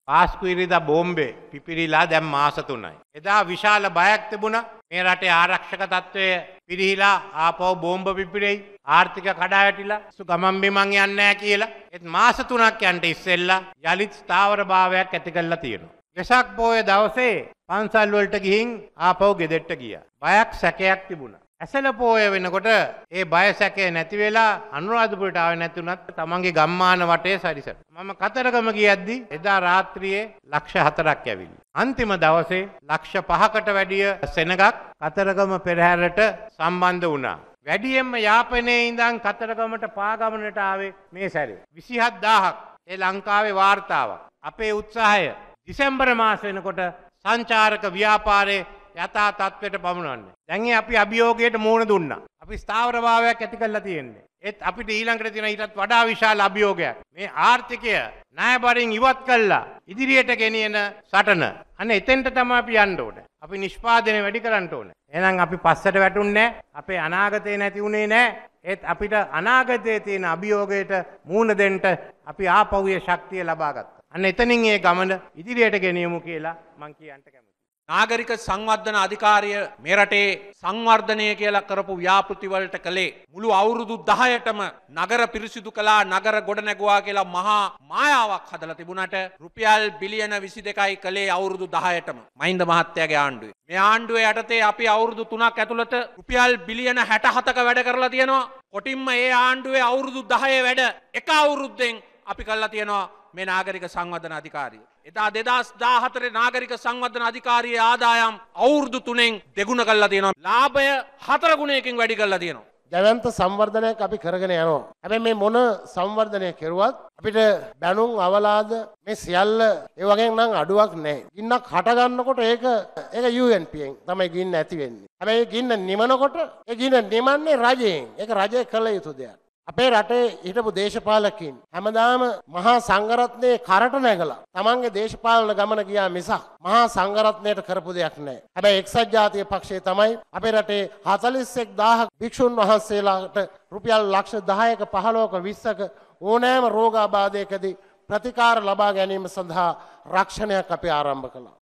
පාස්කු ඉරිදා බෝම්බේ පිපිරිලා දැන් මාස 3යි. එදා විශාල බයක් තිබුණා. මේ රටේ ආරක්ෂක තත්ත්වය පිරිහිලා ආපහු බෝම්බ පිපිරෙයි. ආර්ථික කඩාවැටිලා ගමන් බිමන් යන්නේ නැහැ කියලා. ඒත් මාස 3ක් යන්න ඉස්සෙල්ලා යලිත් ස්ථාවරභාවයක් ඇති කරලා තියෙනවා. වෙසක් පොය දවසේ පන්සල් වලට ගිහින් ආපහු ගෙදරට ගියා. බයක් සැකයක් තිබුණා. ඇසළ පොය වෙනකොට ඒ බය සැකේ නැති වෙලා අනුරාධපුරට ආවේ නැති උනත් තමන්ගේ ගම්මාන වටේ සැරිසර. මම කතරගම ගියද්දි එදා රාත්‍රියේ ලක්ෂ 4ක් ඇවිල්ලා. අන්තිම දවසේ ලක්ෂ 5කට වැඩිය සෙනගක් කතරගම පෙරහැරට සම්බන්ධ වුණා. වැඩියෙන්ම යාපනයේ ඉඳන් කතරගමට පාගමනට ආවේ මේ සැරේ 27000ක්. ඒ ලංකාවේ වාර්තාවක්. අපේ උත්සාහය දෙසැම්බර් මාස වෙනකොට සංචාරක ව්‍යාපාරයේ යථා තත්ත්වයට පමුණවන්නේ. දැන් අපි අභියෝගයට මුහුණ දුන්නා. අපි ස්ථාවරභාවයක් ඇති කරලා තියෙන්නේ. ඒත් අපිට ඊළඟට තියෙන ඊටත් වඩා විශාල අභියෝගයක්. මේ ආර්ථිකය ණයබරින් ඉවත් කළා ඉදිරියට ගෙනියන සටන. අනේ එතෙන්ට තමයි අපි යන්න ඕනේ. අපි නිෂ්පාදනය වැඩි කරන්න ඕනේ. එහෙනම් අපි පස්සට වැටුන්නේ නැහැ. අපේ අනාගතේ නැති උනේ නැහැ. ඒත් අපිට අනාගතයේ තියෙන අභියෝගයට මුහුණ දෙන්න අපි ආපහුයේ ශක්තිය ලබා ගත්තා. අන්න එතනින් මේ ගමන ඉදිරියට ගෙනියමු කියලා මම කියන්න කැමතියි. නාගරික සංවර්ධන අධිකාරිය මේ රටේ සංවර්ධනය කියලා කරපු ව්‍යාපෘති වලට කළේ මුළු අවුරුදු 10ටම නගර පිරිසිදු කළා නගර ගොඩනැගුවා කියලා මහා මායාවක් හදලා තිබුණාට රුපියල් බිලියන 22යි කළේ අවුරුදු 10ටම මහින්ද මහත්තයාගේ ආණ්ඩුවේ. මේ ආණ්ඩුවේ යටතේ අපි අවුරුදු 3ක් ඇතුළත රුපියල් බිලියන 67ක වැඩ කරලා තියෙනවා. කොටින්ම ඒ ආණ්ඩුවේ අවුරුදු 10 වැඩ එක අවුරුද්දෙන් අපි කරලා තියෙනවා මේ නාගරික සංවර්ධන අධිකාරිය. එදා 2014 නාගරික සංවර්ධන අධිකාරියේ ආදායම් අවුරුදු 3න් දෙගුණ කරලා තියෙනවා. ලාභය 4 ගුණයකින් වැඩි කරලා තියෙනවා. ජයවන්ත සංවර්ධනයක් අපි කරගෙන යනවා. හැබැයි මේ මොන සංවර්ධනය කෙරුවත් අපිට බැනුම් අවලාද මේ සියල්ල ඒ වගේ නම් අඩුවක් නැහැ. ගින්නක් හට ගන්නකොට ඒක UNPෙන් තමයි ගින්න ඇති වෙන්නේ. හැබැයි ගින්න නිමනකොට ඒ ගින්න නිමන්නේ රජයෙන්. ඒක රජය කළ යුතු දෙයක්. අපේ රටේ හිටපු දේශපාලකින් හැමදාම මහා සංඝරත්නයේ කරට නැගලා තමන්ගේ දේශපාලන ගමන ගියා මිසක් මහා සංඝරත්නයට කරපු දෙයක් නැහැ. හැබැයි එක්සත් ජාතික පක්ෂය තමයි අපේ රටේ 41000ක් භික්ෂුන් වහන්සේලාට රුපියල් ලක්ෂ 10ක 15ක 20ක ඕනෑම රෝගාබාධයකදී ප්‍රතිකාර ලබා ගැනීම සඳහා රක්ෂණයක් අපි ආරම්භ කළා.